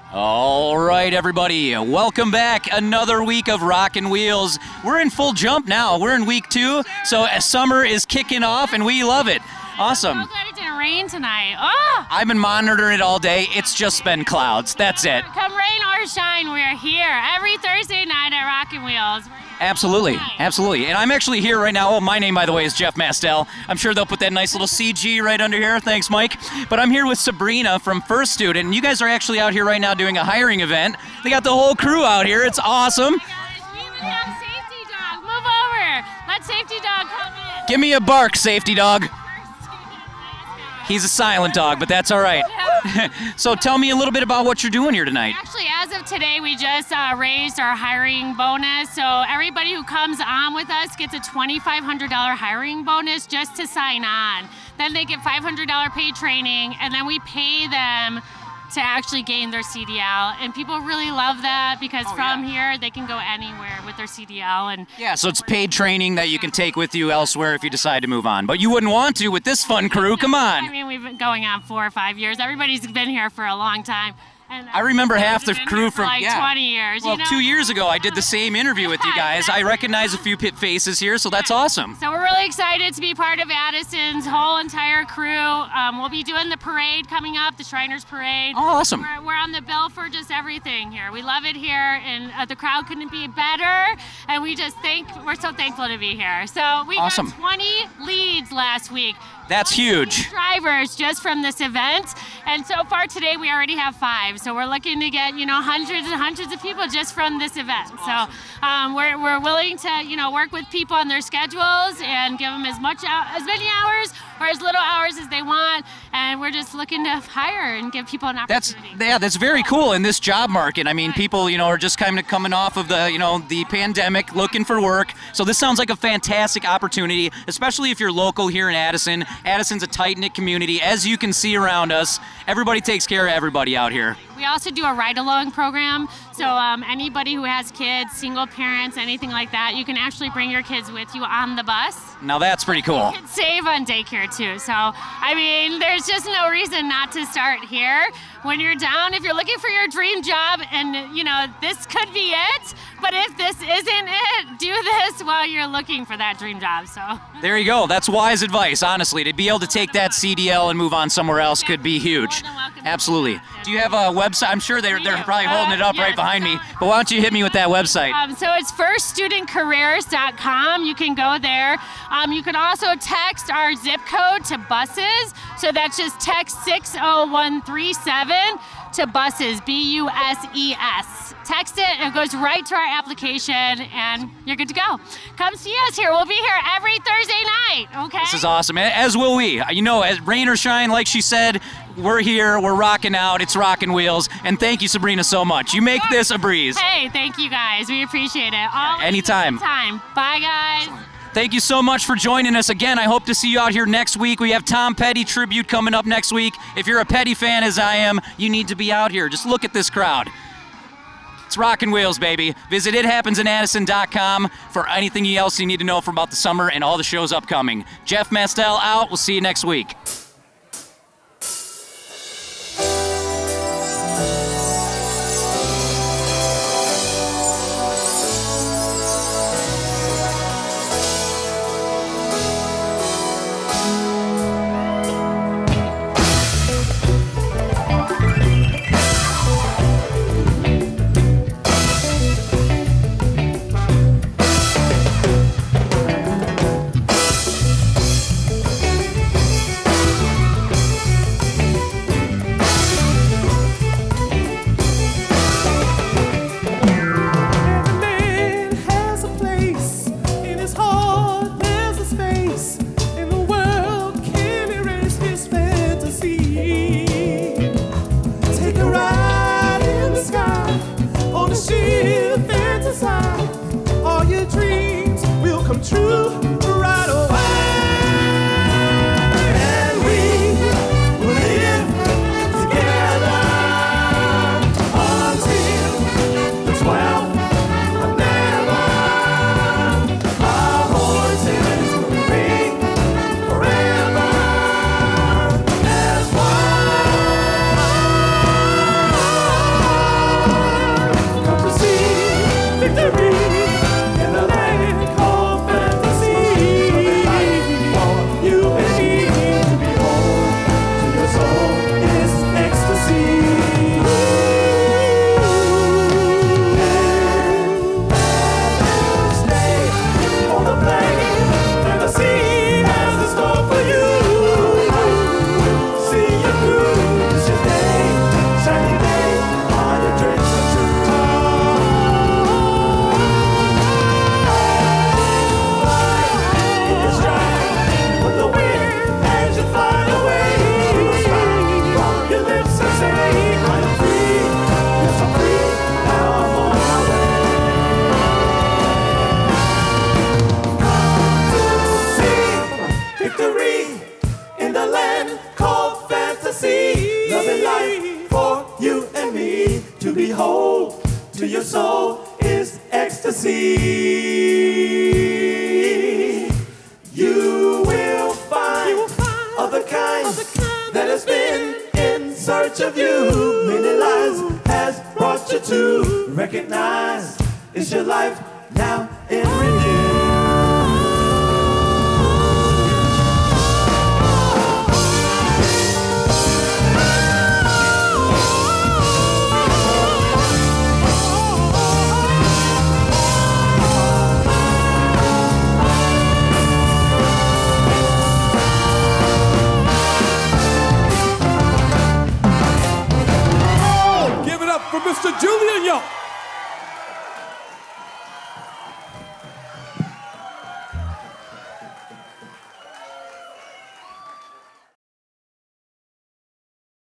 All right, everybody, welcome back. Another week of Rockin' Wheels. We're in full jump now. We're in week 2, so summer is kicking off, and we love it. Awesome. I'm so glad it didn't rain tonight. Oh! I've been monitoring it all day. It's just been clouds. That's it. Come rain or shine, we're here every Thursday night at Rockin' Wheels. Absolutely, absolutely. And I'm actually here right now. Oh, my name, by the way, is Jeff Mastel. I'm sure they'll put that nice little CG right under here. Thanks, Mike. But I'm here with Sabrina from First Student, and you guys are actually out here right now doing a hiring event. They got the whole crew out here. It's awesome. We even have Safety Dog. Move over. Let Safety Dog come in. Give me a bark, Safety Dog. He's a silent dog, but that's all right. So tell me a little bit about what you're doing here tonight. Actually, as of today, we just raised our hiring bonus. So everybody who comes on with us gets a $2,500 hiring bonus just to sign on. Then they get $500 paid training, and then we pay them to actually gain their CDL. And people really love that because here they can go anywhere with their CDL. And yeah, so it's paid training that you can take with you elsewhere if you decide to move on. But you wouldn't want to with this fun crew. Come on. I mean, we've been going on 4 or 5 years. Everybody's been here for a long time. And I remember half the crew from like 20 years. Well, you know? 2 years ago, I did the same interview with you guys. I recognize a few faces here, so that's awesome. So we're really excited to be part of Addison's whole entire crew. We'll be doing the parade coming up, the Shriners Parade. Oh, awesome. We're on the bill for just everything here. We love it here, and the crowd couldn't be better. And we're so thankful to be here. So we got 20 leads last week. That's huge. Drivers just from this event, and so far today we already have 5. So we're looking to get hundreds and hundreds of people just from this event. So we're willing to work with people on their schedules and give them as many hours or as little hours as they want, and we're just looking to hire and give people an opportunity. That's very cool in this job market. I mean, people are just kind of coming off of the pandemic, looking for work. So this sounds like a fantastic opportunity, especially if you're local here in Addison. Addison's a tight-knit community. As you can see around us, everybody takes care of everybody out here. We also do a ride-along program, so anybody who has kids, single parents, anything like that, you can actually bring your kids with you on the bus. Now that's pretty cool. You can save on daycare too, so I mean, there's just no reason not to start here. When you're down, if you're looking for your dream job, and this could be it, but if this isn't it, do this while you're looking for that dream job. So there you go. That's wise advice, honestly. To be able to take that CDL and move on somewhere else could be huge. Absolutely. Do you have a website? I'm sure they're probably holding it up right behind me, but why don't you hit me with that website? So it's firststudentcareers.com. You can go there. You can also text our zip code to buses. So that's just text 60137 to buses, BUSES. Text it, it goes right to our application, and you're good to go. Come see us here. We'll be here every Thursday night, okay? This is awesome, as will we. As rain or shine, like she said, we're here, we're rocking out, it's Rockin' Wheels, and thank you, Sabrina, so much. You make this a breeze. Hey, thank you guys. We appreciate it. Anytime. Bye, guys. Thank you so much for joining us again. I hope to see you out here next week. We have Tom Petty tribute coming up next week. If you're a Petty fan, as I am, you need to be out here. Just look at this crowd. It's Rockin' Wheels, baby. Visit ithappensinAddison.com for anything else you need to know about the summer and all the shows upcoming. Jeff Mastel out. We'll see you next week. to your soul is ecstasy. You will find of the kind that has been in search of you. Many lives has brought you to recognize it's your life now.